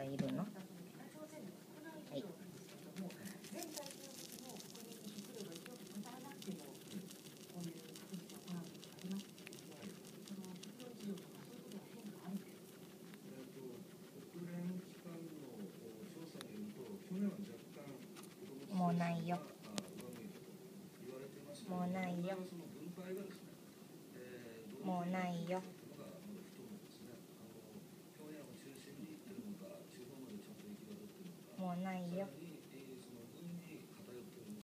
がいるの？はい。もうないよ。もうないよ。もうないよ。もうないよ。